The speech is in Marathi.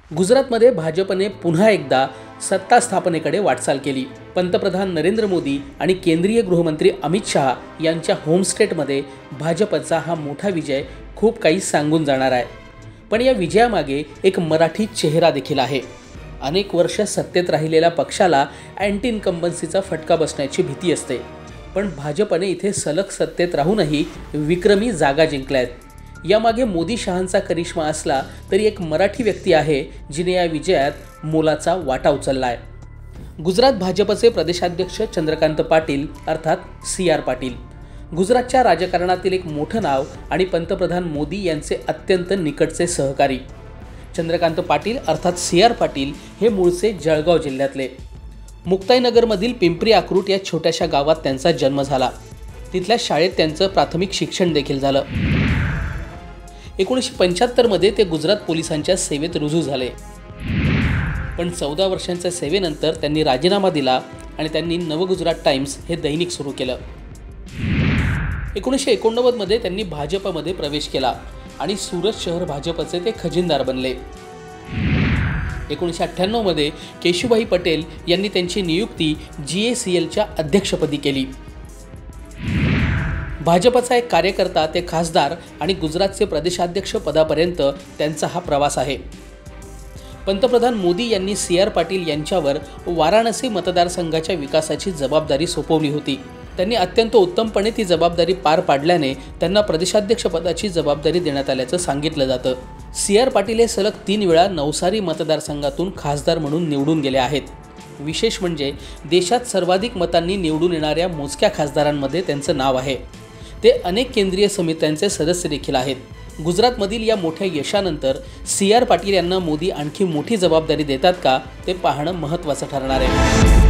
गुजरातमध्ये भाजपने पुन्हा एकदा सत्ता स्थापनेकडे वाटचाल केली। पंतप्रधान नरेंद्र मोदी आणि केंद्रीय गृहमंत्री अमित शहा यांच्या होम स्टेटमध्ये भाजपचा हा मोठा विजय खूप काही सांगून जाणार आहे। पण या विजयामागे एक मराठी चेहरा देखील आहे। अनेक वर्ष सत्तेत राहिलेल्या पक्षाला अँटी इन्कम्बन्सीचा फटका बसण्याची भीती असते, पण भाजपने इथे सलग सत्तेत राहूनही विक्रमी जागा जिंकल्यात। यामागे मोदी शहांचा करिश्मा असला तरी एक मराठी व्यक्ती आहे जिने या विजयात मोलाचा वाटा उचलला आहे। गुजरात भाजपचे प्रदेशाध्यक्ष चंद्रकांत पाटील अर्थात CR पाटील गुजरातच्या राजकारणातील एक मोठं नाव आणि पंतप्रधान मोदी यांचे अत्यंत निकटचे सहकारी। चंद्रकांत पाटील अर्थात CR पाटील हे मूळचे जळगाव जिल्ह्यातले। मुक्ताईनगरमधील पिंपरी आक्रोट या छोट्याशा गावात त्यांचा जन्म झाला। तिथल्या शाळेत त्यांचं प्राथमिक शिक्षण देखील झालं। 1975 मध्ये ते गुजरात पोलिसांच्या सेवेत रुजू झाले, पण 14 वर्षांच्या सेवेनंतर त्यांनी राजीनामा दिला आणि त्यांनी नवगुजरात टाइम्स हे दैनिक सुरू केलं। 1989 मध्ये त्यांनी भाजपमध्ये प्रवेश केला आणि सुरत शहर भाजपचे ते खजिनदार बनले। 1998 मध्ये केशुभाई पटेल यांनी त्यांची नियुक्ती GACLच्या अध्यक्षपदी केली। भाजपचा एक कार्यकर्ता ते खासदार आणि गुजरातचे प्रदेशाध्यक्ष पदापर्यंत त्यांचा हा प्रवास आहे। पंतप्रधान मोदी यांनी CR पाटील यांच्यावर वाराणसी मतदारसंघाच्या विकासाची जबाबदारी सोपवली होती। त्यांनी अत्यंत उत्तमपणे ती जबाबदारी पार पाडल्याने त्यांना प्रदेशाध्यक्ष पदाची जबाबदारी देण्यात आल्याचं सांगितलं जातं। CR पाटील हे सलग 3 वेळा नवसारी मतदारसंघातून खासदार म्हणून निवडून गेले आहेत। विशेष म्हणजे देशात सर्वाधिक मतांनी निवडून येणाऱ्या मोजक्या खासदारांमध्ये त्यांचं नाव आहे। ते अनेक केंद्रीय समित्यांचे सदस्य देखील आहेत। गुजरातमधील या मोठ्या यशानंतर CR पाटील यांना मोदी आणखी मोठी जबाबदारी देतात का ते पाहणं महत्त्वाचं ठरणार आहे।